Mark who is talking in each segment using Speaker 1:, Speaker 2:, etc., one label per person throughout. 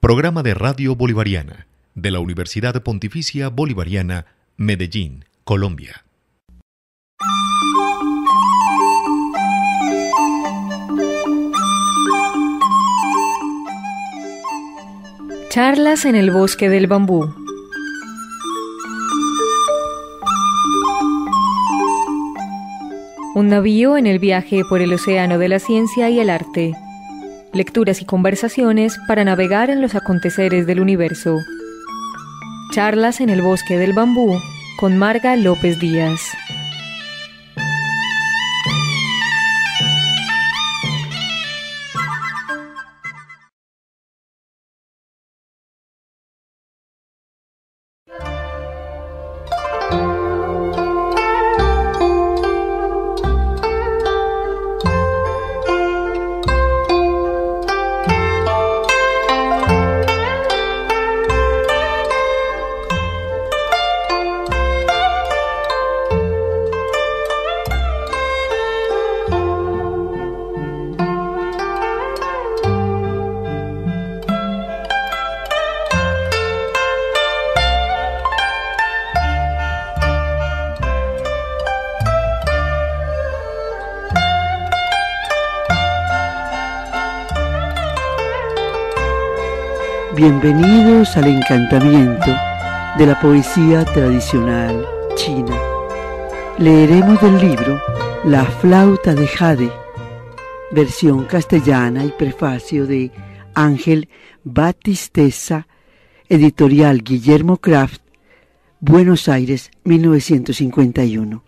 Speaker 1: Programa de Radio Bolivariana de la Universidad Pontificia Bolivariana, Medellín, Colombia.
Speaker 2: Charlas en el bosque del bambú. Un navío en el viaje por el océano de la ciencia y el arte. Lecturas y conversaciones para navegar en los aconteceres del universo. Charlas en el bosque del bambú con Marga López Díaz.
Speaker 3: Bienvenidos al encantamiento de la poesía tradicional china. Leeremos del libro La flauta de Jade, versión castellana y prefacio de Ángel Batisteza, editorial Guillermo Kraft, Buenos Aires, 1951.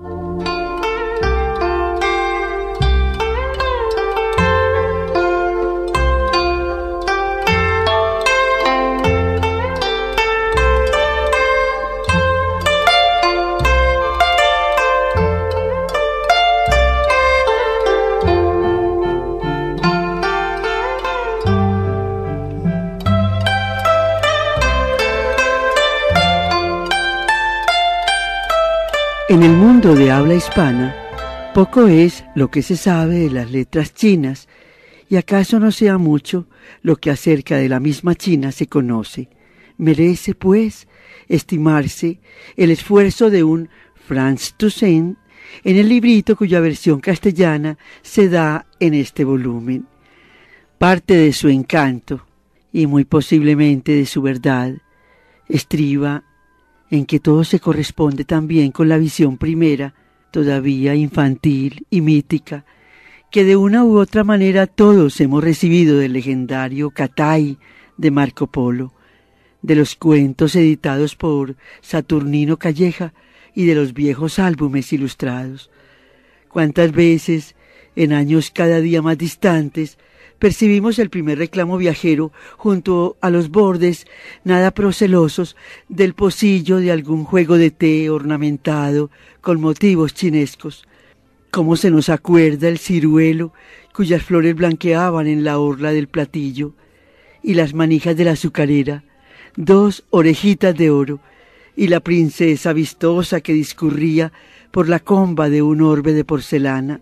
Speaker 3: En el mundo de habla hispana, poco es lo que se sabe de las letras chinas, y acaso no sea mucho lo que acerca de la misma China se conoce. Merece, pues, estimarse el esfuerzo de un Franz Toussaint en el librito cuya versión castellana se da en este volumen. Parte de su encanto, y muy posiblemente de su verdad, estriba en que todo se corresponde también con la visión primera, todavía infantil y mítica, que de una u otra manera todos hemos recibido del legendario Catay de Marco Polo, de los cuentos editados por Saturnino Calleja y de los viejos álbumes ilustrados. Cuántas veces, en años cada día más distantes, percibimos el primer reclamo viajero junto a los bordes nada procelosos del pocillo de algún juego de té ornamentado con motivos chinescos. Cómo se nos acuerda el ciruelo cuyas flores blanqueaban en la orla del platillo, y las manijas de la azucarera, dos orejitas de oro, y la princesa vistosa que discurría por la comba de un orbe de porcelana.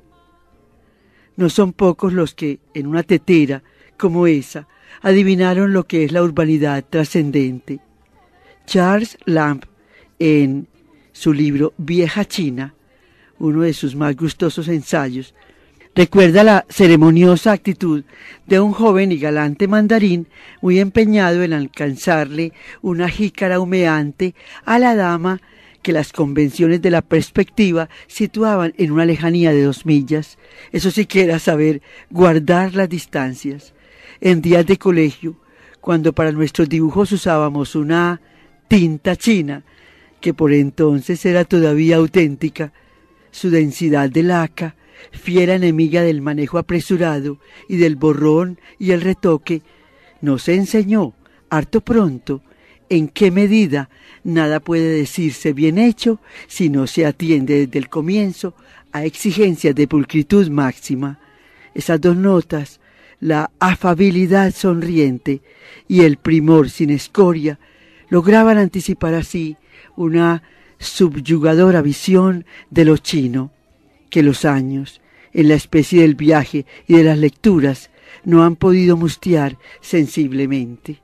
Speaker 3: No son pocos los que, en una tetera como esa, adivinaron lo que es la urbanidad trascendente. Charles Lamb, en su libro Vieja China, uno de sus más gustosos ensayos, recuerda la ceremoniosa actitud de un joven y galante mandarín muy empeñado en alcanzarle una jícara humeante a la dama que las convenciones de la perspectiva situaban en una lejanía de 2 millas. Eso sí que era saber guardar las distancias. En días de colegio, cuando para nuestros dibujos usábamos una tinta china, que por entonces era todavía auténtica, su densidad de laca, fiera enemiga del manejo apresurado y del borrón y el retoque, nos enseñó, harto pronto, en qué medida nada puede decirse bien hecho si no se atiende desde el comienzo a exigencias de pulcritud máxima. Esas dos notas, la afabilidad sonriente y el primor sin escoria, lograban anticipar así una subyugadora visión de lo chino, que los años, en la especie del viaje y de las lecturas, no han podido mustiar sensiblemente.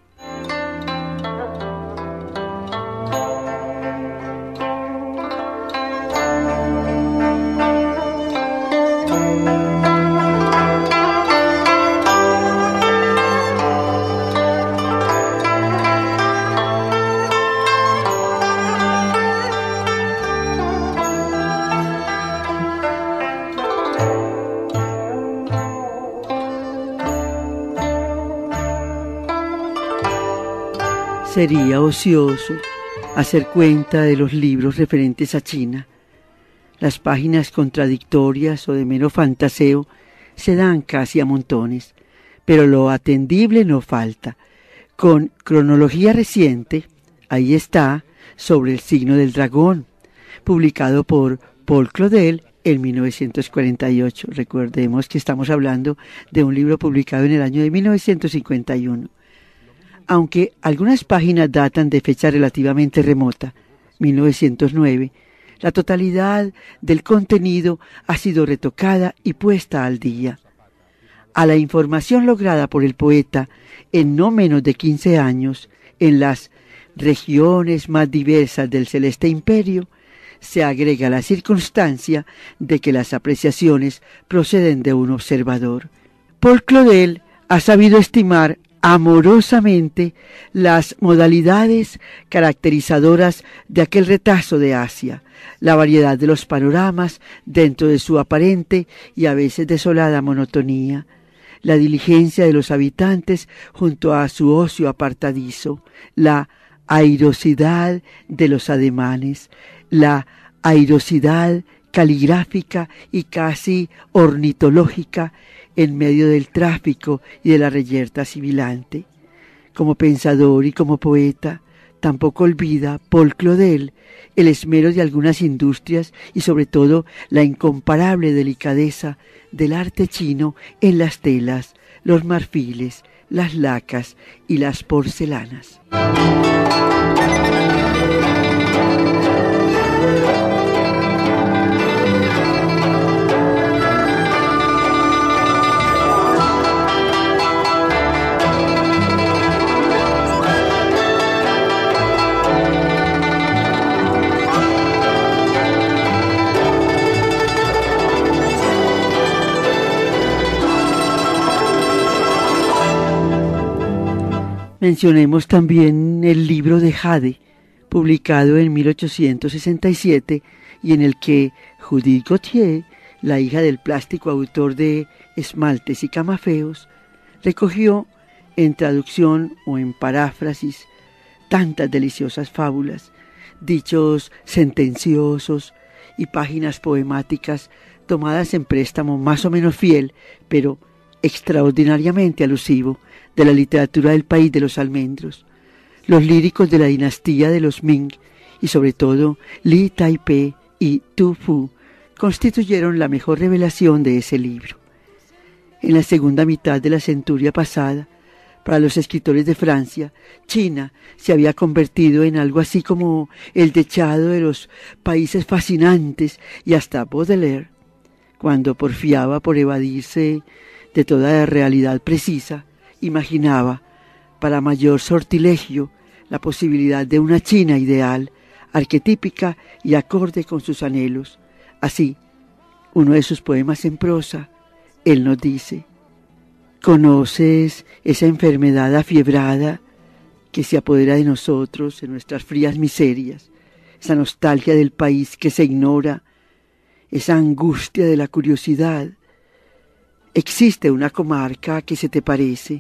Speaker 3: Sería ocioso hacer cuenta de los libros referentes a China. Las páginas contradictorias o de mero fantaseo se dan casi a montones, pero lo atendible no falta. Con cronología reciente, ahí está, Sobre el signo del dragón, publicado por Paul Claudel en 1948. Recordemos que estamos hablando de un libro publicado en el año de 1951. Aunque algunas páginas datan de fecha relativamente remota, 1909, la totalidad del contenido ha sido retocada y puesta al día. A la información lograda por el poeta en no menos de 15 años, en las regiones más diversas del Celeste Imperio, se agrega la circunstancia de que las apreciaciones proceden de un observador. Paul Claudel ha sabido estimar amorosamente las modalidades caracterizadoras de aquel retazo de Asia, la variedad de los panoramas dentro de su aparente y a veces desolada monotonía, la diligencia de los habitantes junto a su ocio apartadizo, la airosidad de los ademanes, la airosidad caligráfica y casi ornitológica en medio del tráfico y de la reyerta sibilante. Como pensador y como poeta, tampoco olvida Paul Claudel el esmero de algunas industrias y sobre todo la incomparable delicadeza del arte chino en las telas, los marfiles, las lacas y las porcelanas. Mencionemos también el libro de Jade, publicado en 1867 y en el que Judith Gautier, la hija del plástico autor de Esmaltes y Camafeos, recogió en traducción o en paráfrasis tantas deliciosas fábulas, dichos sentenciosos y páginas poemáticas tomadas en préstamo más o menos fiel, pero extraordinariamente alusivo, de la literatura del país de los almendros. Los líricos de la dinastía de los Ming y sobre todo Li Taipei y Tu Fu constituyeron la mejor revelación de ese libro. En la segunda mitad de la centuria pasada, para los escritores de Francia, China se había convertido en algo así como el dechado de los países fascinantes y hasta Baudelaire, cuando porfiaba por evadirse de toda realidad precisa, imaginaba, para mayor sortilegio, la posibilidad de una China ideal, arquetípica y acorde con sus anhelos. Así, uno de sus poemas en prosa, él nos dice: ¿conoces esa enfermedad afiebrada que se apodera de nosotros en nuestras frías miserias, esa nostalgia del país que se ignora, esa angustia de la curiosidad? Existe una comarca que se te parece,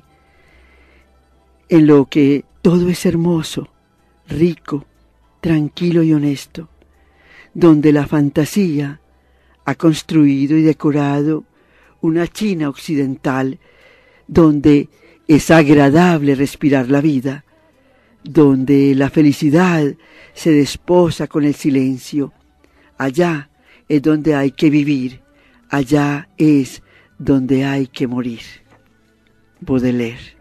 Speaker 3: en lo que todo es hermoso, rico, tranquilo y honesto, donde la fantasía ha construido y decorado una China occidental, donde es agradable respirar la vida, donde la felicidad se desposa con el silencio. Allá es donde hay que vivir, allá es donde hay que morir. Baudelaire.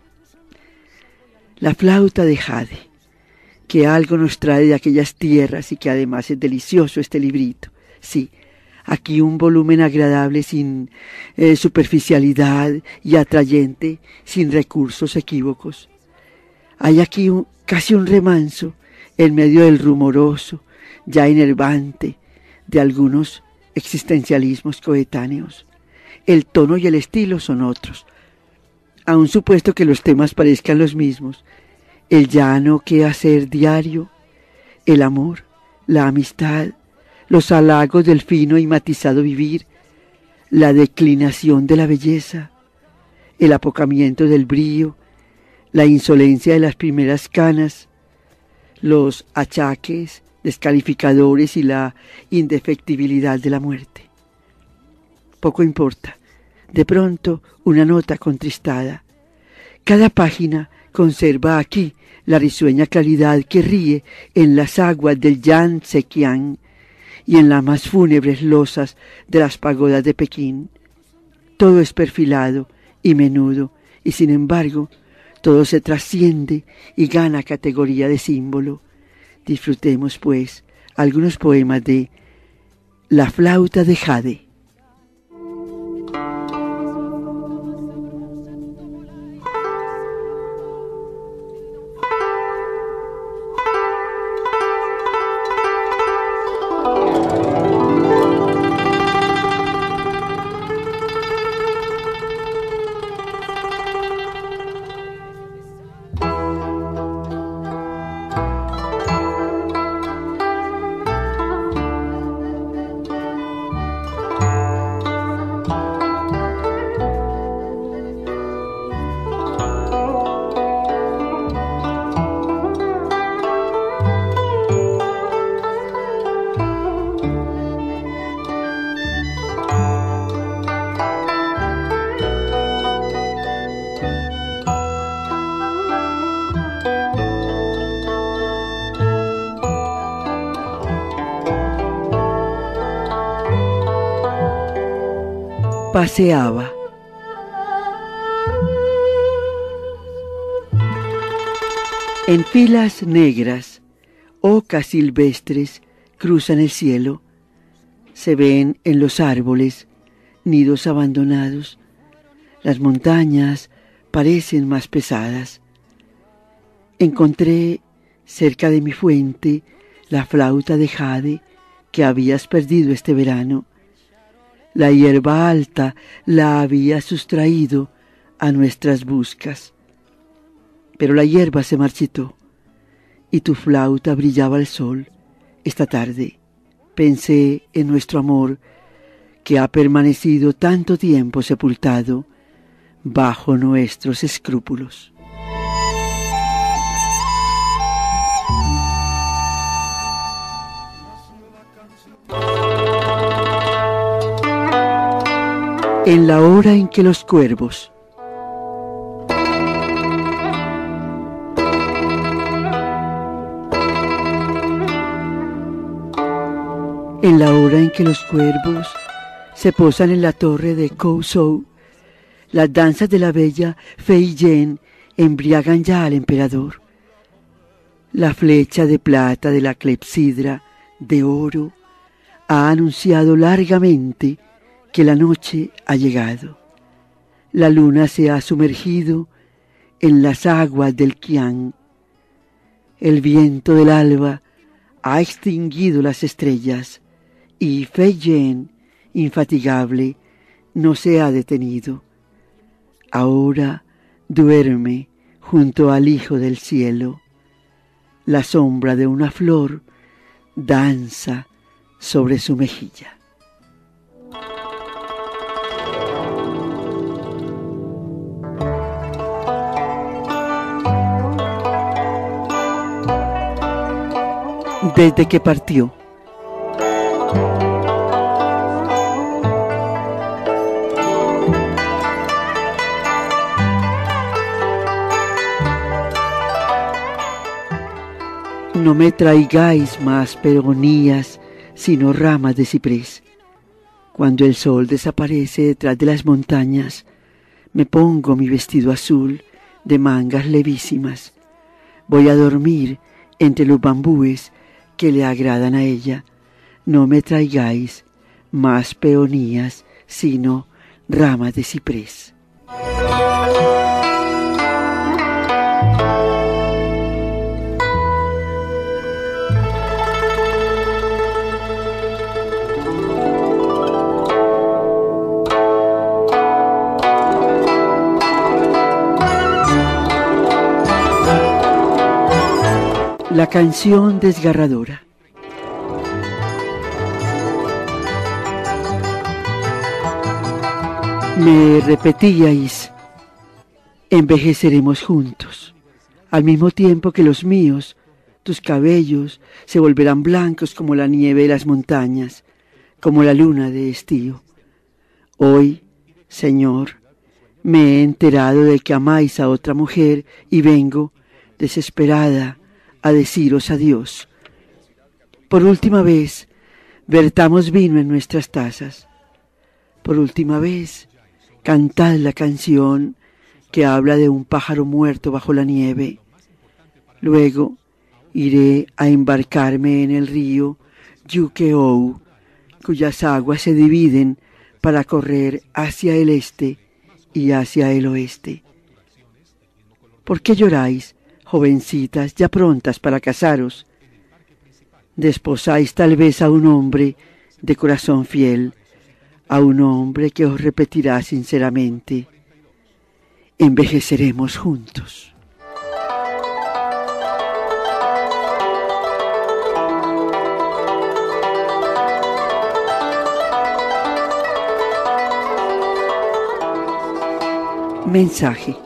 Speaker 3: La flauta de Jade, que algo nos trae de aquellas tierras y que además es delicioso este librito. Sí, Aquí un volumen agradable sin superficialidad y atrayente, sin recursos equívocos. Hay aquí casi un remanso en medio del rumoroso, ya enervante, de algunos existencialismos coetáneos. El tono y el estilo son otros. Aun supuesto que los temas parezcan los mismos, el llano quehacer diario, el amor, la amistad, los halagos del fino y matizado vivir, la declinación de la belleza, el apocamiento del brío, la insolencia de las primeras canas, los achaques descalificadores y la indefectibilidad de la muerte. Poco importa, de pronto una nota contristada. Cada página conserva aquí la risueña claridad que ríe en las aguas del Yangtze-kiang y en las más fúnebres losas de las pagodas de Pekín. Todo es perfilado y menudo, y sin embargo, todo se trasciende y gana categoría de símbolo. Disfrutemos, pues, algunos poemas de La flauta de Jade. Paseaba. En filas negras, ocas silvestres cruzan el cielo. Se ven en los árboles nidos abandonados. Las montañas parecen más pesadas. Encontré cerca de mi fuente la flauta de jade que habías perdido este verano. La hierba alta la había sustraído a nuestras buscas. Pero la hierba se marchitó y tu flauta brillaba al sol. Esta tarde pensé en nuestro amor que ha permanecido tanto tiempo sepultado bajo nuestros escrúpulos. En la hora en que los cuervos. En la hora en que los cuervos se posan en la torre de Kouzhou, las danzas de la bella Fei Yen embriagan ya al emperador. La flecha de plata de la clepsidra de oro ha anunciado largamente que la noche ha llegado. La luna se ha sumergido en las aguas del Qiang. El viento del alba ha extinguido las estrellas y Fei Yen, infatigable, no se ha detenido. Ahora duerme junto al Hijo del Cielo. La sombra de una flor danza sobre su mejilla. Desde que partió. No me traigáis más peonías, sino ramas de ciprés. Cuando el sol desaparece detrás de las montañas, me pongo mi vestido azul de mangas levísimas. Voy a dormir entre los bambúes que le agradan a ella. No me traigáis más peonías, sino ramas de ciprés. La canción desgarradora. Me repetíais, envejeceremos juntos, al mismo tiempo que los míos, tus cabellos, se volverán blancos como la nieve de las montañas, como la luna de estío. Hoy, Señor, me he enterado de que amáis a otra mujer y vengo, desesperada, a deciros adiós. Por última vez, vertamos vino en nuestras tazas. Por última vez, cantad la canción que habla de un pájaro muerto bajo la nieve. Luego iré a embarcarme en el río Yukeou, cuyas aguas se dividen para correr hacia el este y hacia el oeste. ¿Por qué lloráis, jovencitas ya prontas para casaros? Desposáis tal vez a un hombre de corazón fiel, a un hombre que os repetirá sinceramente, envejeceremos juntos. Mensaje.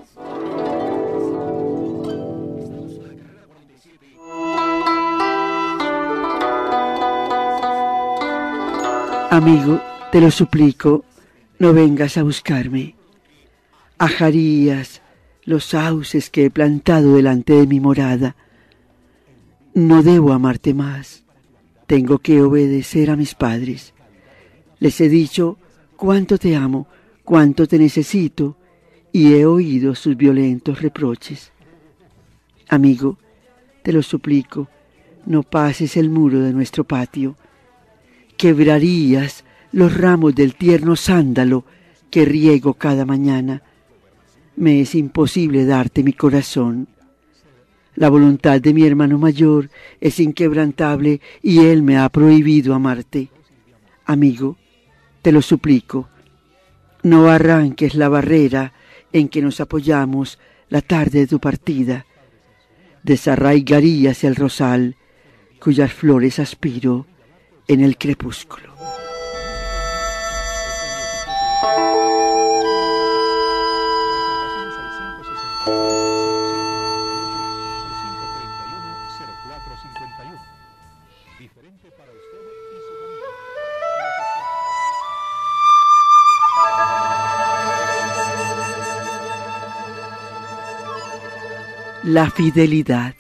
Speaker 3: Amigo, te lo suplico, no vengas a buscarme. Ajarías los sauces que he plantado delante de mi morada. No debo amarte más. Tengo que obedecer a mis padres. Les he dicho cuánto te amo, cuánto te necesito, y he oído sus violentos reproches. Amigo, te lo suplico, no pases el muro de nuestro patio. Quebrarías los ramos del tierno sándalo que riego cada mañana. Me es imposible darte mi corazón. La voluntad de mi hermano mayor es inquebrantable y él me ha prohibido amarte. Amigo, te lo suplico, no arranques la barrera en que nos apoyamos la tarde de tu partida. Desarraigarías el rosal cuyas flores aspiro en el crepúsculo. La fidelidad.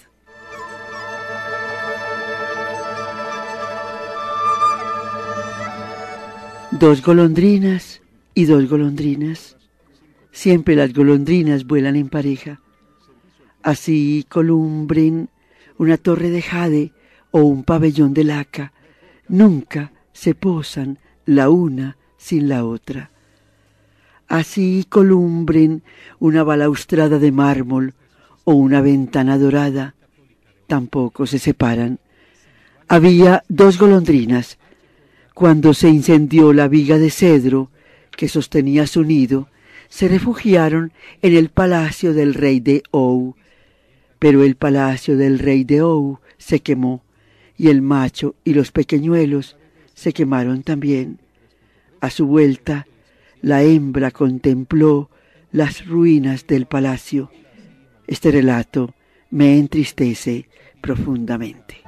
Speaker 3: Dos golondrinas y dos golondrinas. Siempre las golondrinas vuelan en pareja. Así columbren una torre de jade o un pabellón de laca. Nunca se posan la una sin la otra. Así columbren una balaustrada de mármol o una ventana dorada, tampoco se separan. Había dos golondrinas. Cuando se incendió la viga de cedro que sostenía su nido, se refugiaron en el palacio del rey de Ou. Pero el palacio del rey de Ou se quemó, y el macho y los pequeñuelos se quemaron también. A su vuelta, la hembra contempló las ruinas del palacio. Este relato me entristece profundamente.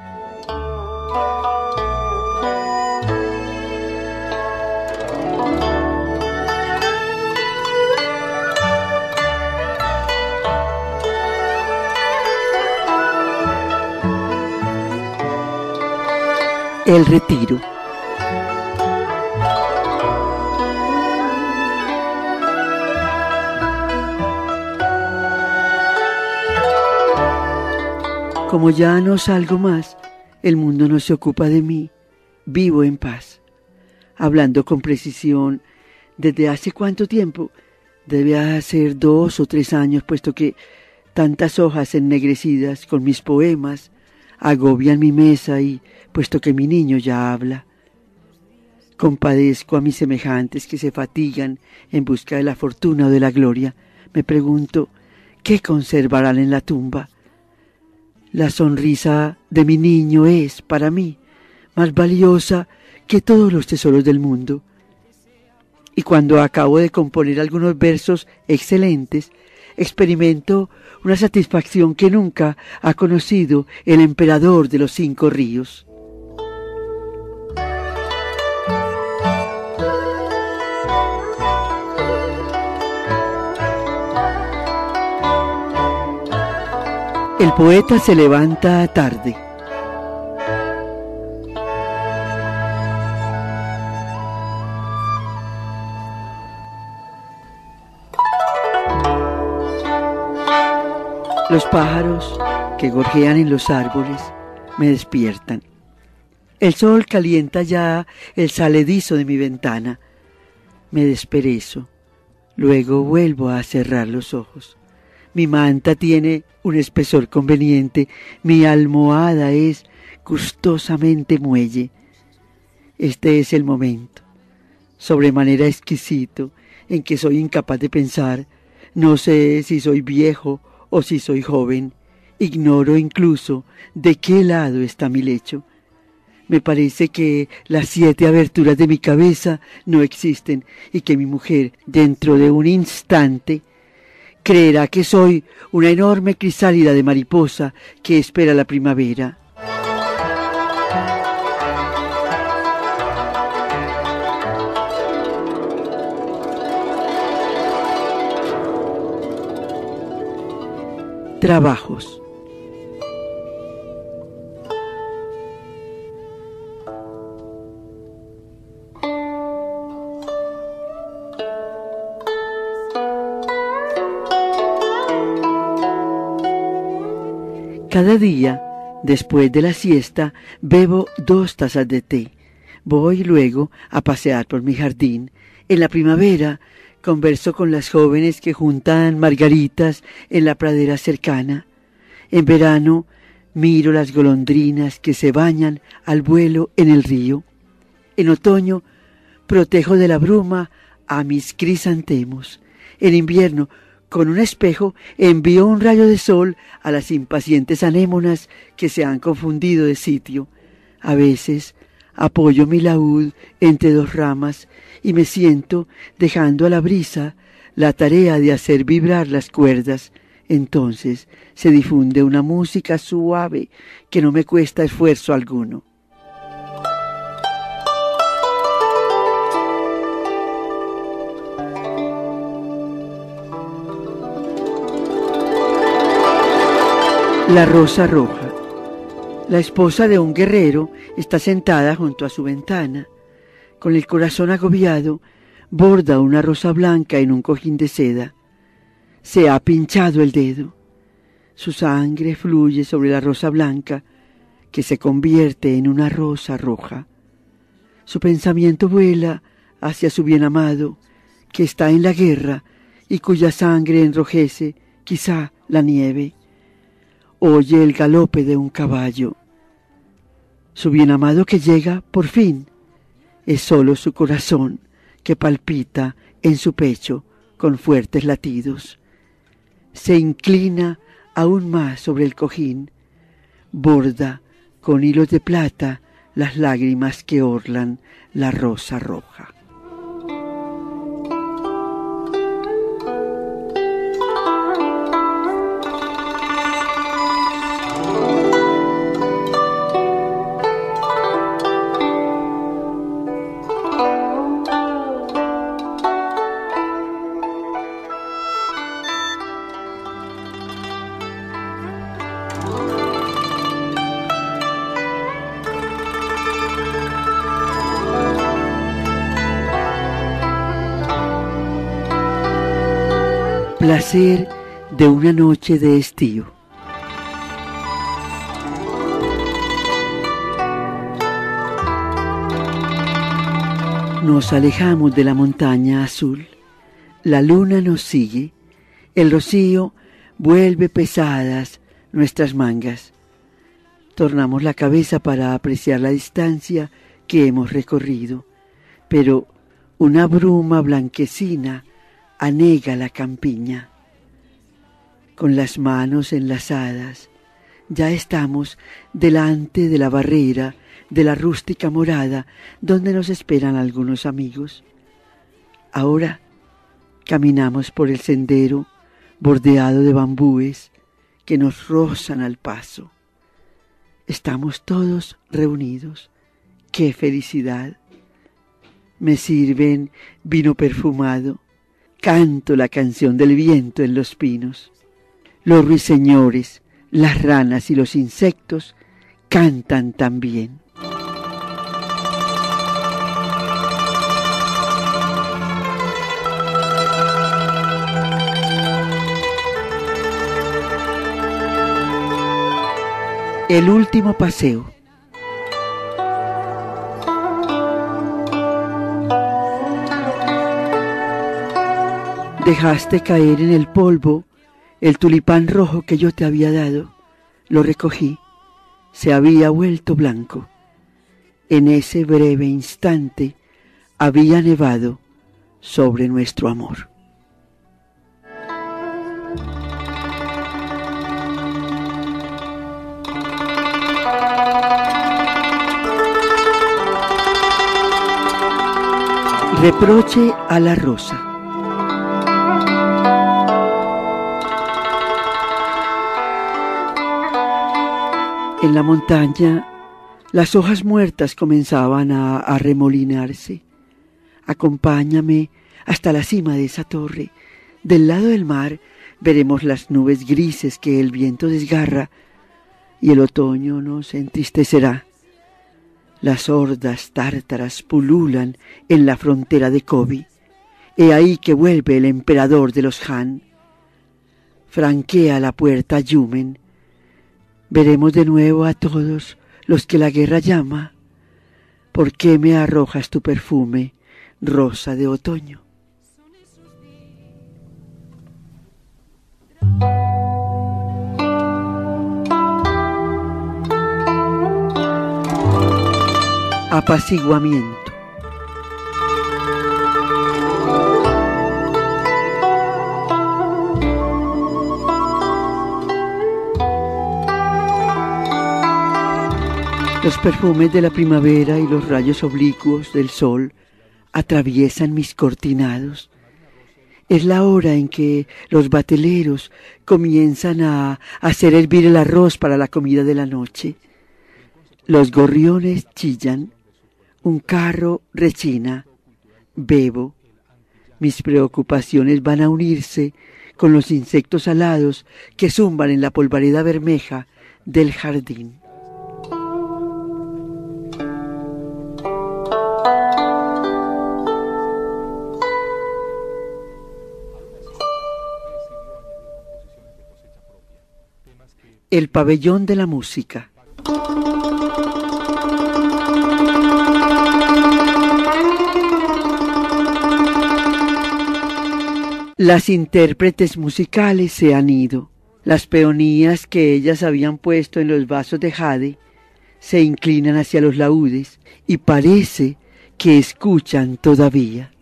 Speaker 3: El retiro. Como ya no salgo más, el mundo no se ocupa de mí, vivo en paz. hablando con precisión. ¿Desde hace cuánto tiempo? Debe hacer 2 o 3 años, puesto que tantas hojas ennegrecidas con mis poemas agobian mi mesa y puesto que mi niño ya habla. Compadezco a mis semejantes que se fatigan en busca de la fortuna o de la gloria. Me pregunto, ¿qué conservarán en la tumba? La sonrisa de mi niño es, para mí, más valiosa que todos los tesoros del mundo. Y cuando acabo de componer algunos versos excelentes, experimento una satisfacción que nunca ha conocido el emperador de los 5 ríos. El poeta se levanta tarde. Los pájaros que gorjean en los árboles me despiertan. El sol calienta ya el saledizo de mi ventana. Me desperezo. Luego vuelvo a cerrar los ojos. Mi manta tiene un espesor conveniente. Mi almohada es gustosamente muelle. Este es el momento, sobremanera exquisito, en que soy incapaz de pensar. No sé si soy viejo o si soy joven. Ignoro incluso de qué lado está mi lecho. Me parece que las 7 aberturas de mi cabeza no existen y que mi mujer, dentro de un instante, creerá que soy una enorme crisálida de mariposa que espera la primavera. Trabajos. Cada día, después de la siesta, bebo 2 tazas de té. Voy luego a pasear por mi jardín. En la primavera converso con las jóvenes que juntan margaritas en la pradera cercana. En verano miro las golondrinas que se bañan al vuelo en el río. En otoño protejo de la bruma a mis crisantemos. En invierno, con un espejo, envío un rayo de sol a las impacientes anémonas que se han confundido de sitio. A veces apoyo mi laúd entre 2 ramas y me siento dejando a la brisa la tarea de hacer vibrar las cuerdas. Entonces se difunde una música suave que no me cuesta esfuerzo alguno. La rosa roja. La esposa de un guerrero está sentada junto a su ventana. Con el corazón agobiado, borda una rosa blanca en un cojín de seda. Se ha pinchado el dedo. Su sangre fluye sobre la rosa blanca, que se convierte en una rosa roja. Su pensamiento vuela hacia su bienamado, que está en la guerra y cuya sangre enrojece quizá la nieve. Oye el galope de un caballo. Su bienamado que llega por fin es solo su corazón que palpita en su pecho con fuertes latidos. Se inclina aún más sobre el cojín, borda con hilos de plata las lágrimas que orlan la rosa roja. Placer de una noche de estío. Nos alejamos de la montaña azul. La luna nos sigue. El rocío vuelve pesadas nuestras mangas. Tornamos la cabeza para apreciar la distancia que hemos recorrido, pero una bruma blanquecina anega la campiña. Con las manos enlazadas, ya estamos delante de la barrera de la rústica morada donde nos esperan algunos amigos. Ahora caminamos por el sendero bordeado de bambúes que nos rozan al paso. Estamos todos reunidos. ¡Qué felicidad! Me sirven vino perfumado. Canto la canción del viento en los pinos. Los ruiseñores, las ranas y los insectos cantan también. El último paseo. Dejaste caer en el polvo el tulipán rojo que yo te había dado. Lo recogí. Se había vuelto blanco. En ese breve instante había nevado sobre nuestro amor. Reproche a la rosa. En la montaña, las hojas muertas comenzaban a arremolinarse. Acompáñame hasta la cima de esa torre. Del lado del mar veremos las nubes grises que el viento desgarra y el otoño nos entristecerá. Las hordas tártaras pululan en la frontera de Gobi. He ahí que vuelve el emperador de los Han. Franquea la puerta Yumen. Veremos de nuevo a todos los que la guerra llama. ¿Por qué me arrojas tu perfume, rosa de otoño? Apaciguamiento. Los perfumes de la primavera y los rayos oblicuos del sol atraviesan mis cortinados. Es la hora en que los bateleros comienzan a hacer hervir el arroz para la comida de la noche. Los gorriones chillan, un carro rechina, bebo. Mis preocupaciones van a unirse con los insectos alados que zumban en la polvareda bermeja del jardín. El pabellón de la música. Las intérpretes musicales se han ido. Las peonías que ellas habían puesto en los vasos de jade se inclinan hacia los laúdes y parece que escuchan todavía.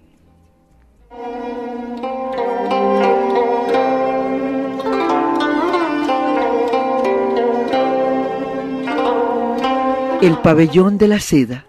Speaker 3: El pabellón de la seda.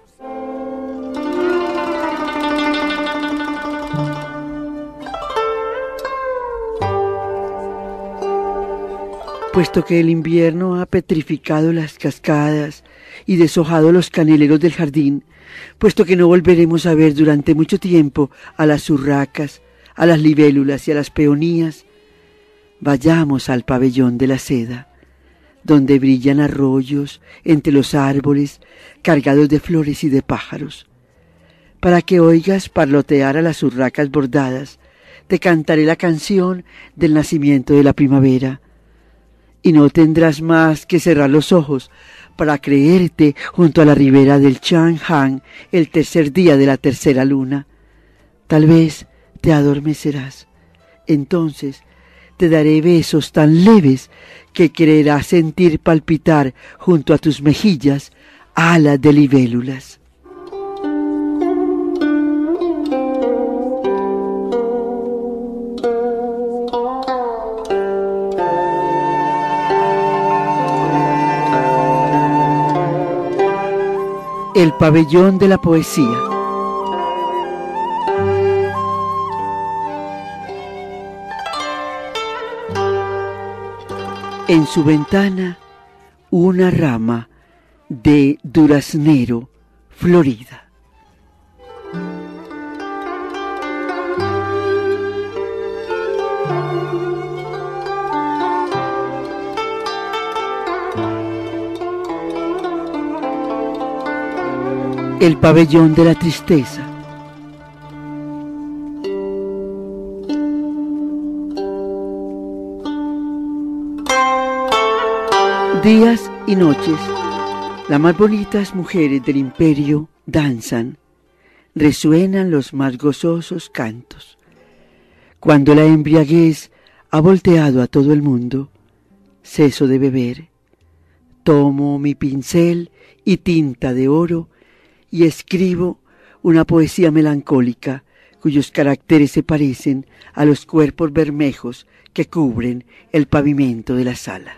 Speaker 3: Puesto que el invierno ha petrificado las cascadas y deshojado los caneleros del jardín, puesto que no volveremos a ver durante mucho tiempo a las urracas, a las libélulas y a las peonías, vayamos al pabellón de la seda, donde brillan arroyos entre los árboles cargados de flores y de pájaros. Para que oigas parlotear a las urracas bordadas, te cantaré la canción del nacimiento de la primavera, y no tendrás más que cerrar los ojos para creerte junto a la ribera del Chang'an el tercer día de la tercera luna. Tal vez te adormecerás. Entonces te daré besos tan leves que creerás sentir palpitar junto a tus mejillas alas de libélulas. El pabellón de la poesía. En su ventana, una rama de duraznero florida. El pabellón de la tristeza. Días y noches, las más bonitas mujeres del imperio danzan, resuenan los más gozosos cantos. Cuando la embriaguez ha volteado a todo el mundo, ceso de beber, tomo mi pincel y tinta de oro y escribo una poesía melancólica cuyos caracteres se parecen a los cuerpos bermejos que cubren el pavimento de la sala.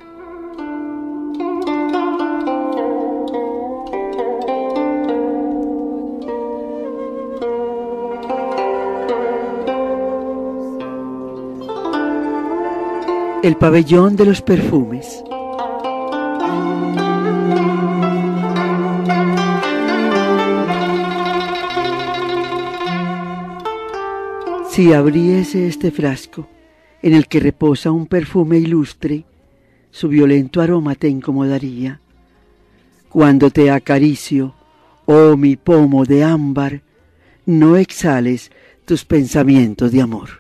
Speaker 3: El pabellón de los perfumes. Si abriese este frasco en el que reposa un perfume ilustre, su violento aroma te incomodaría. Cuando te acaricio, oh mi pomo de ámbar, no exhales tus pensamientos de amor.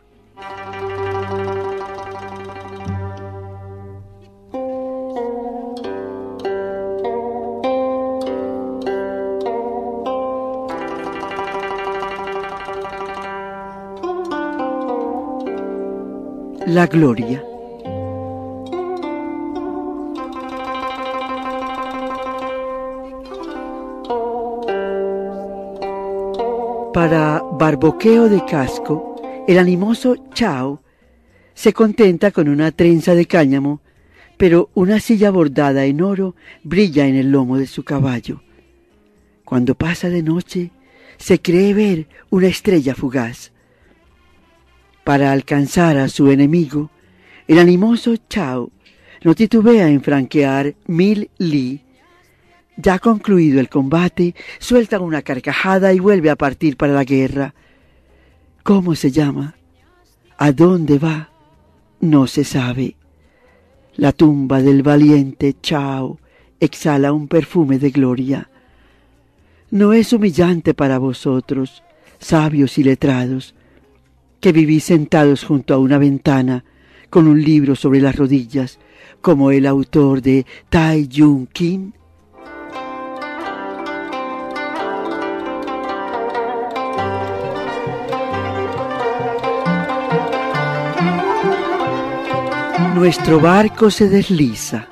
Speaker 3: La gloria. Para barboqueo de casco, el animoso Chao se contenta con una trenza de cáñamo, pero una silla bordada en oro brilla en el lomo de su caballo. Cuando pasa de noche, se cree ver una estrella fugaz. Para alcanzar a su enemigo, el animoso Chao no titubea en franquear 1000 li. Ya concluido el combate, suelta una carcajada y vuelve a partir para la guerra. ¿Cómo se llama? ¿A dónde va? No se sabe. La tumba del valiente Chao exhala un perfume de gloria. ¿No es humillante para vosotros, sabios y letrados, que vivís sentados junto a una ventana con un libro sobre las rodillas, como el autor de Tai Jung Kim? Nuestro barco se desliza.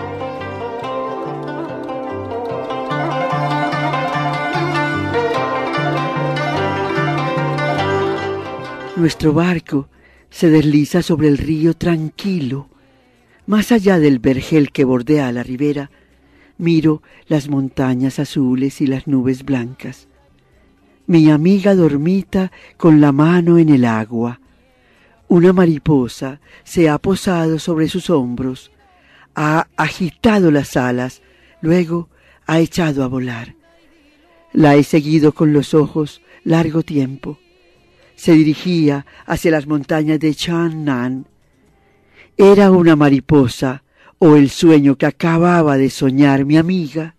Speaker 3: Nuestro barco se desliza sobre el río tranquilo. Más allá del vergel que bordea la ribera, miro las montañas azules y las nubes blancas. Mi amiga dormita con la mano en el agua. Una mariposa se ha posado sobre sus hombros, ha agitado las alas, luego ha echado a volar. La he seguido con los ojos largo tiempo. Se dirigía hacia las montañas de Chang'an. ¿Era una mariposa o el sueño que acababa de soñar mi amiga?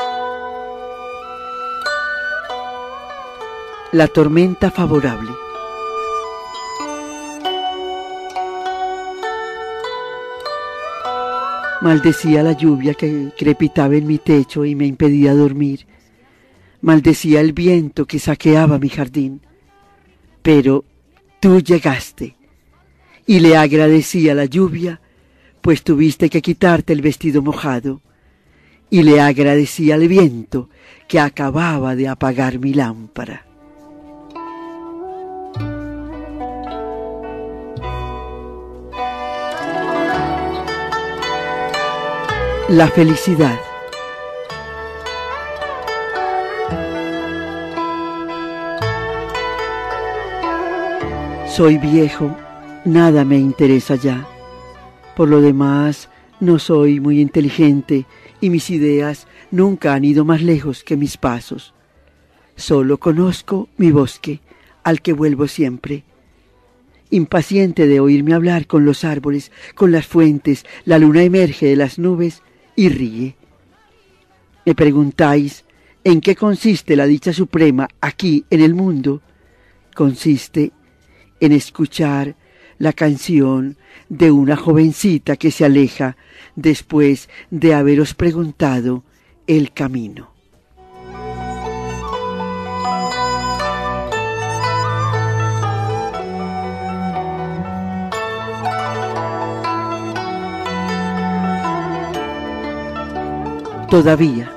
Speaker 3: La tormenta favorable. Maldecía la lluvia que crepitaba en mi techo y me impedía dormir. Maldecía el viento que saqueaba mi jardín. Pero tú llegaste y le agradecí a la lluvia, pues tuviste que quitarte el vestido mojado, y le agradecí al viento que acababa de apagar mi lámpara. La felicidad. Soy viejo, nada me interesa ya. Por lo demás, no soy muy inteligente y mis ideas nunca han ido más lejos que mis pasos. Solo conozco mi bosque, al que vuelvo siempre. Impaciente de oírme hablar con los árboles, con las fuentes, la luna emerge de las nubes y ríe. Me preguntáis, ¿en qué consiste la dicha suprema aquí en el mundo? Consiste en escuchar la canción de una jovencita que se aleja después de haberos preguntado el camino. Todavía.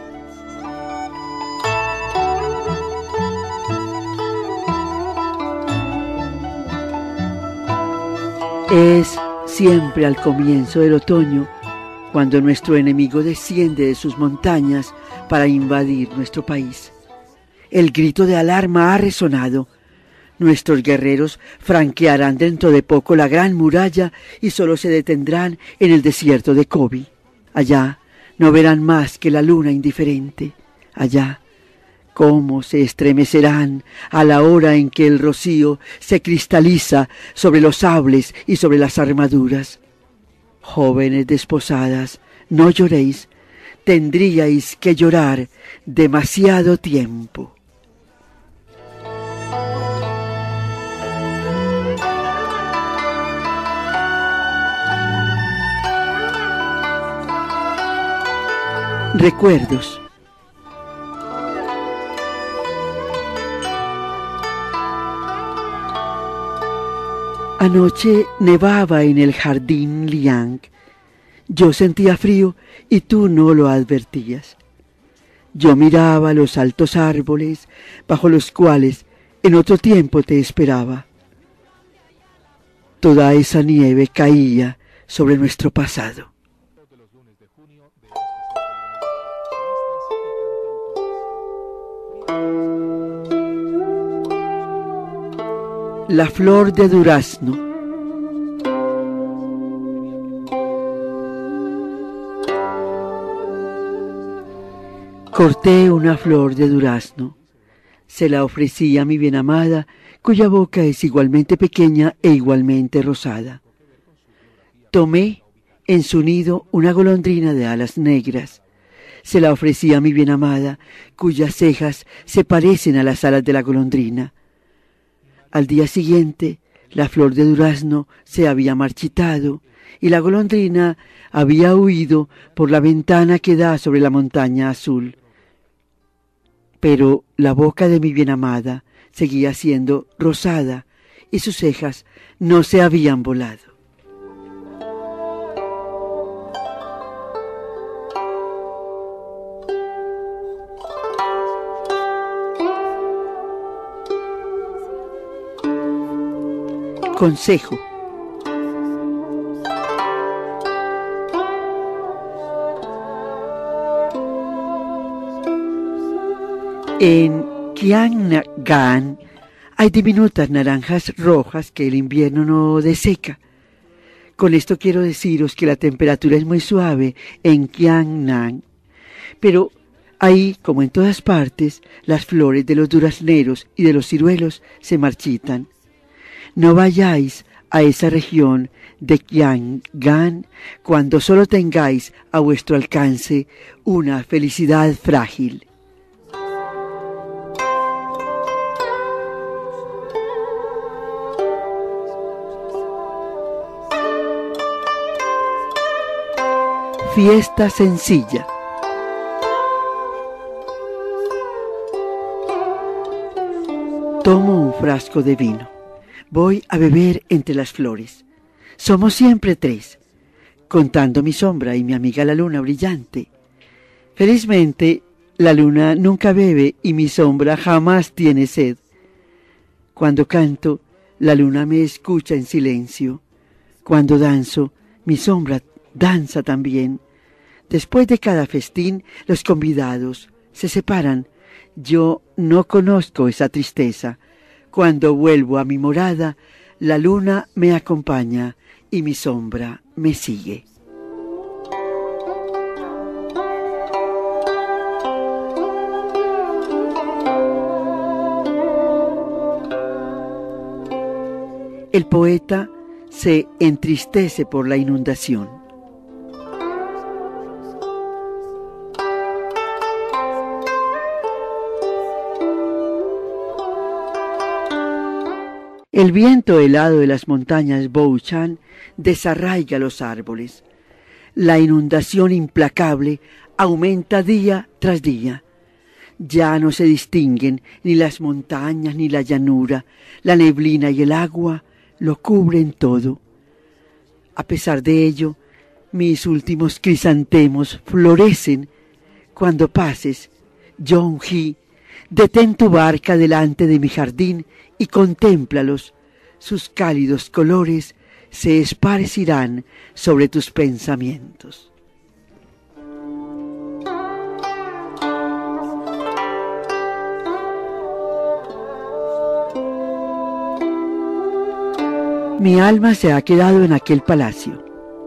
Speaker 3: Es siempre al comienzo del otoño cuando nuestro enemigo desciende de sus montañas para invadir nuestro país. El grito de alarma ha resonado. Nuestros guerreros franquearán dentro de poco la gran muralla y solo se detendrán en el desierto de Gobi. Allá no verán más que la luna indiferente. Allá, cómo se estremecerán a la hora en que el rocío se cristaliza sobre los sables y sobre las armaduras. Jóvenes desposadas, no lloréis, tendríais que llorar demasiado tiempo. Recuerdos. Anoche nevaba en el jardín Liang. Yo sentía frío y tú no lo advertías. Yo miraba los altos árboles bajo los cuales en otro tiempo te esperaba. Toda esa nieve caía sobre nuestro pasado. La flor de durazno. Corté una flor de durazno. Se la ofrecí a mi bien amada, cuya boca es igualmente pequeña e igualmente rosada. Tomé en su nido una golondrina de alas negras. Se la ofrecí a mi bien amada, cuyas cejas se parecen a las alas de la golondrina. Al día siguiente, la flor de durazno se había marchitado y la golondrina había huido por la ventana que da sobre la montaña azul. Pero la boca de mi bien amada seguía siendo rosada y sus cejas no se habían volado. Consejo. En Qiangan hay diminutas naranjas rojas que el invierno no deseca. Con esto quiero deciros que la temperatura es muy suave en Qiangan, pero ahí, como en todas partes, las flores de los durazneros y de los ciruelos se marchitan. No vayáis a esa región de Qiangan cuando solo tengáis a vuestro alcance una felicidad frágil. fiesta sencilla. Tomo un frasco de vino. Voy a beber entre las flores. Somos siempre tres, contando mi sombra y mi amiga la luna brillante. Felizmente, la luna nunca bebe y mi sombra jamás tiene sed. Cuando canto, la luna me escucha en silencio. Cuando danzo, mi sombra danza también. Después de cada festín, los convidados se separan. Yo no conozco esa tristeza. Cuando vuelvo a mi morada, la luna me acompaña y mi sombra me sigue. El poeta se entristece por la inundación. El viento helado de las montañas Bouchan desarraiga los árboles. La inundación implacable aumenta día tras día. Ya no se distinguen ni las montañas ni la llanura, la neblina y el agua lo cubren todo. A pesar de ello, mis últimos crisantemos florecen. Cuando pases, Yonji, detén tu barca delante de mi jardín y contémplalos. Sus cálidos colores se esparcirán sobre tus pensamientos. Mi alma se ha quedado en aquel palacio.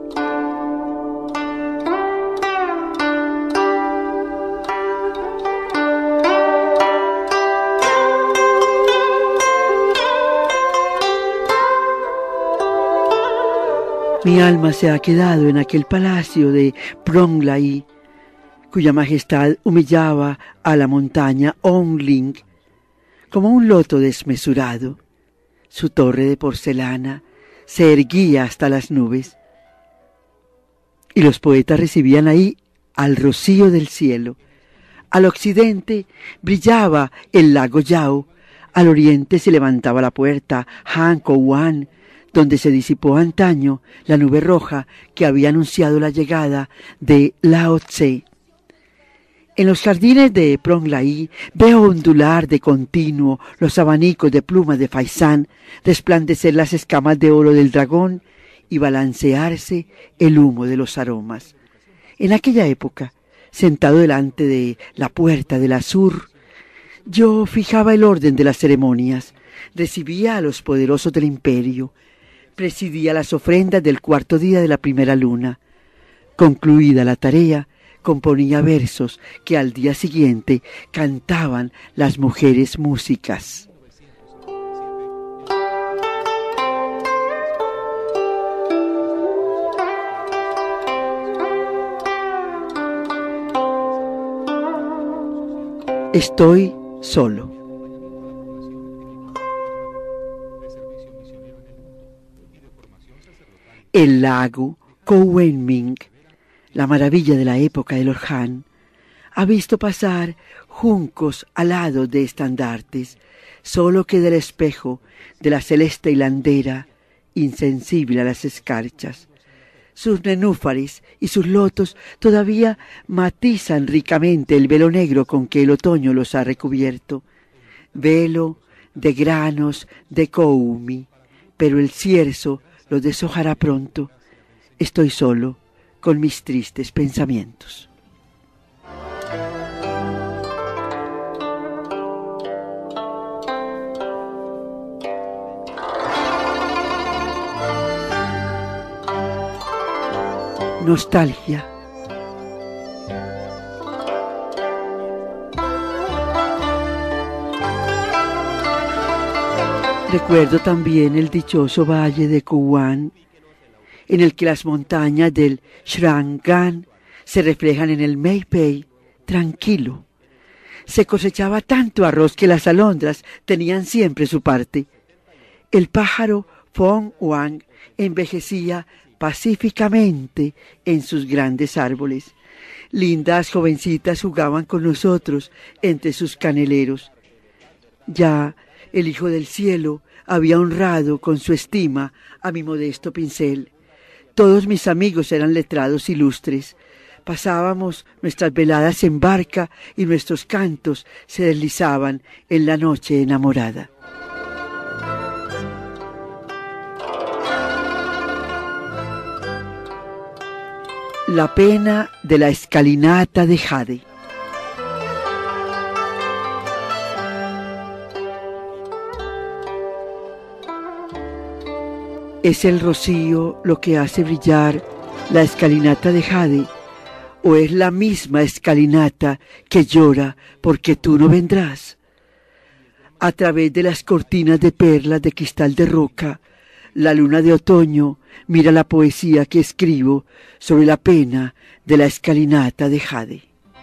Speaker 3: Mi alma se ha quedado en aquel palacio de Pronglai, cuya majestad humillaba a la montaña Ongling como un loto desmesurado. Su torre de porcelana se erguía hasta las nubes, y los poetas recibían ahí al rocío del cielo. Al occidente brillaba el lago Yao, al oriente se levantaba la puerta Han Kouan, donde se disipó antaño la nube roja que había anunciado la llegada de Lao Tse. En los jardines de Pronglai veo ondular de continuo los abanicos de plumas de faisán, resplandecer las escamas de oro del dragón y balancearse el humo de los aromas. En aquella época, sentado delante de la puerta del Azur, yo fijaba el orden de las ceremonias, recibía a los poderosos del imperio, presidía las ofrendas del cuarto día de la primera luna. Concluida la tarea, componía versos que al día siguiente cantaban las mujeres músicas. Estoy solo. El lago Kouwenming, la maravilla de la época de los Han, ha visto pasar juncos alados de estandartes. Solo queda el espejo de la celeste hilandera, insensible a las escarchas. Sus nenúfares y sus lotos todavía matizan ricamente el velo negro con que el otoño los ha recubierto. Velo de granos de Koumi, pero el cierzo los deshojará pronto. Estoy solo con mis tristes pensamientos. Nostalgia. Recuerdo también el dichoso valle de Kouwan, en el que las montañas del Shrangan se reflejan en el Meipei tranquilo. Se cosechaba tanto arroz que las alondras tenían siempre su parte. El pájaro Fong Wang envejecía pacíficamente en sus grandes árboles. Lindas jovencitas jugaban con nosotros entre sus caneleros. Ya el Hijo del Cielo había honrado con su estima a mi modesto pincel. Todos mis amigos eran letrados ilustres. Pasábamos nuestras veladas en barca y nuestros cantos se deslizaban en la noche enamorada. La pena de la escalinata de jade. ¿Es el rocío lo que hace brillar la escalinata de jade? ¿O es la misma escalinata que llora porque tú no vendrás? A través de las cortinas de perlas de cristal de roca, la luna de otoño mira la poesía que escribo sobre la pena de la escalinata de jade.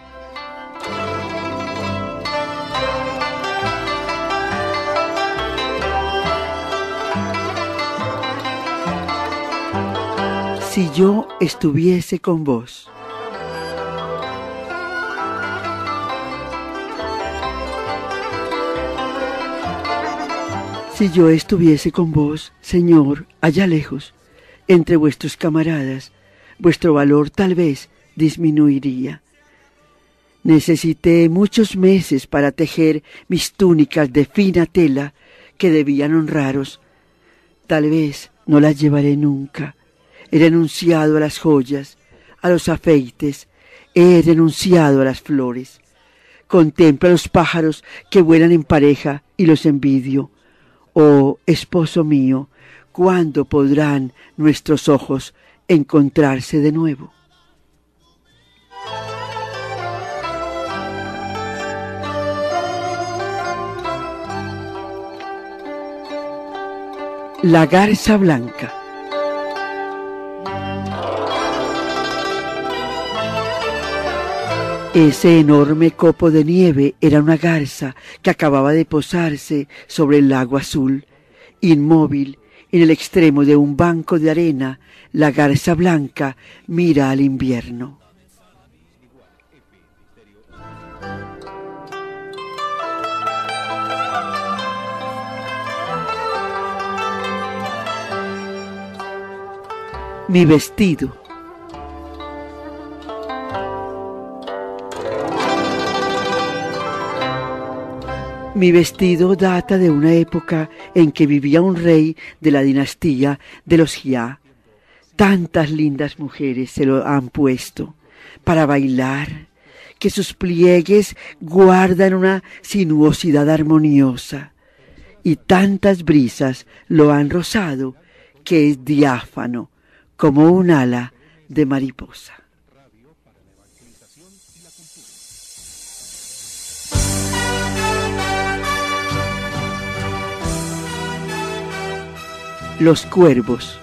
Speaker 3: Si yo estuviese con vos. Si yo estuviese con vos, Señor, allá lejos, entre vuestros camaradas, vuestro valor tal vez disminuiría. Necesité muchos meses para tejer mis túnicas de fina tela que debían honraros. Tal vez no las llevaré nunca. He renunciado a las joyas, a los afeites, he renunciado a las flores. Contemplo a los pájaros que vuelan en pareja y los envidio. Oh, esposo mío, ¿cuándo podrán nuestros ojos encontrarse de nuevo? La garza blanca. Ese enorme copo de nieve era una garza que acababa de posarse sobre el lago azul. Inmóvil, en el extremo de un banco de arena, la garza blanca mira al invierno. Mi vestido. Mi vestido data de una época en que vivía un rey de la dinastía de los Jia. Tantas lindas mujeres se lo han puesto para bailar, que sus pliegues guardan una sinuosidad armoniosa, y tantas brisas lo han rozado, que es diáfano como un ala de mariposa. Los cuervos.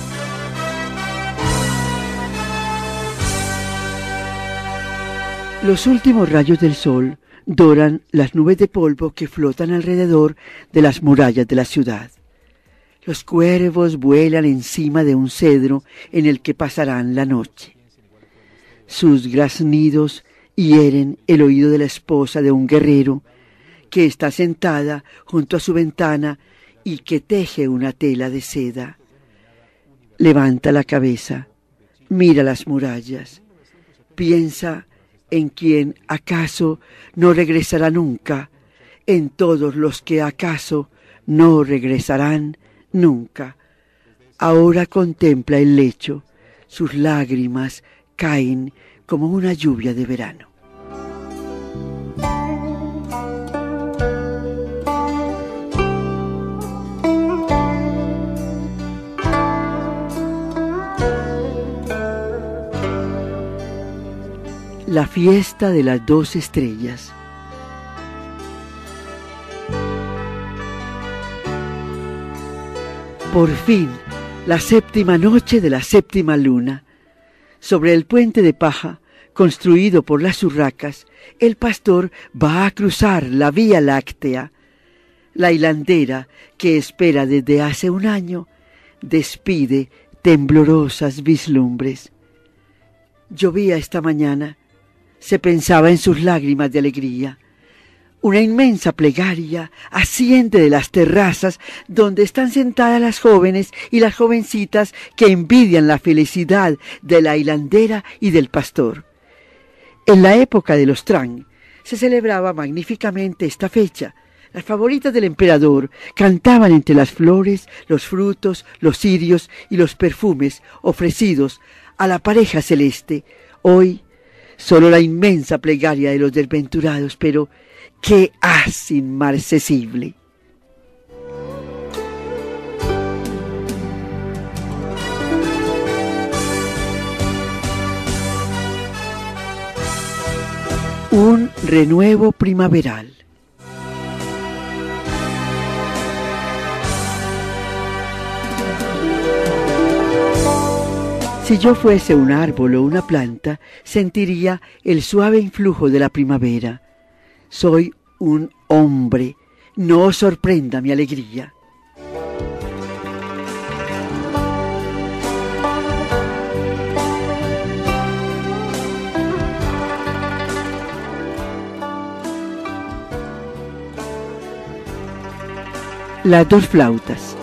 Speaker 3: Los últimos rayos del sol doran las nubes de polvo que flotan alrededor de las murallas de la ciudad. Los cuervos vuelan encima de un cedro en el que pasarán la noche. Sus graznidos hieren el oído de la esposa de un guerrero que está sentada junto a su ventana y que teje una tela de seda. Levanta la cabeza, mira las murallas, piensa en quien acaso no regresará nunca, en todos los que acaso no regresarán nunca. Ahora contempla el lecho, sus lágrimas caen como una lluvia de verano. La fiesta de las 2 estrellas. Por fin, la 7ª noche de la 7ª luna. Sobre el puente de paja, construido por las urracas, el pastor va a cruzar la Vía Láctea. La hilandera, que espera desde hace un año, despide temblorosas vislumbres. Llovía esta mañana, se pensaba en sus lágrimas de alegría. Una inmensa plegaria asciende de las terrazas donde están sentadas las jóvenes y las jovencitas que envidian la felicidad de la hilandera y del pastor. En la época de los Trang se celebraba magníficamente esta fecha. Las favoritas del emperador cantaban entre las flores, los frutos, los cirios y los perfumes ofrecidos a la pareja celeste. Hoy, solo la inmensa plegaria de los desventurados, pero ¡qué haz inmarcesible! Un renuevo primaveral. Si yo fuese un árbol o una planta, sentiría el suave influjo de la primavera. Soy un hombre, no os sorprenda mi alegría. Las dos flautas.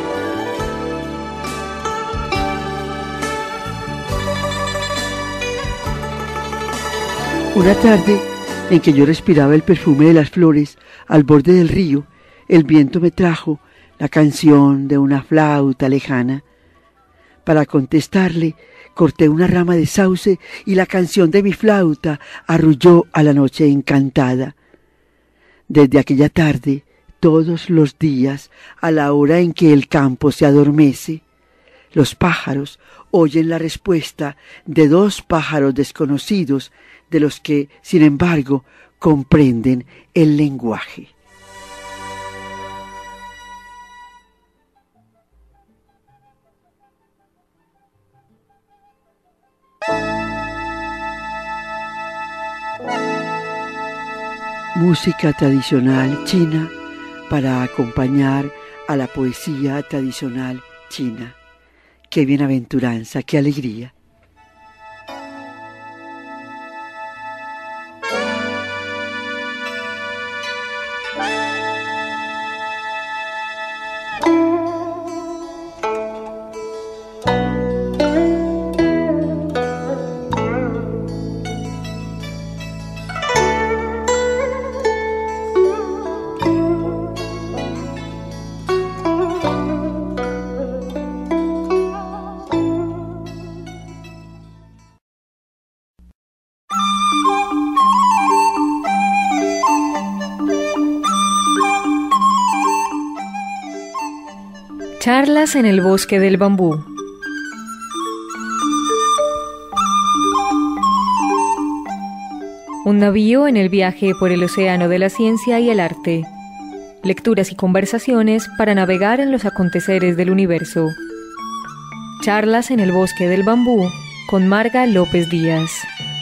Speaker 3: Una tarde en que yo respiraba el perfume de las flores al borde del río, el viento me trajo la canción de una flauta lejana. Para contestarle, corté una rama de sauce y la canción de mi flauta arrulló a la noche encantada. Desde aquella tarde, todos los días, a la hora en que el campo se adormece, los pájaros oyen la respuesta de dos pájaros desconocidos, de los que, sin embargo, comprenden el lenguaje. Música tradicional china para acompañar a la poesía tradicional china. ¡Qué bienaventuranza, qué alegría!
Speaker 2: Charlas en el bosque del bambú. Un navío en el viaje por el océano de la ciencia y el arte. Lecturas y conversaciones para navegar en los aconteceres del universo. Charlas en el bosque del bambú con Marga López Díaz.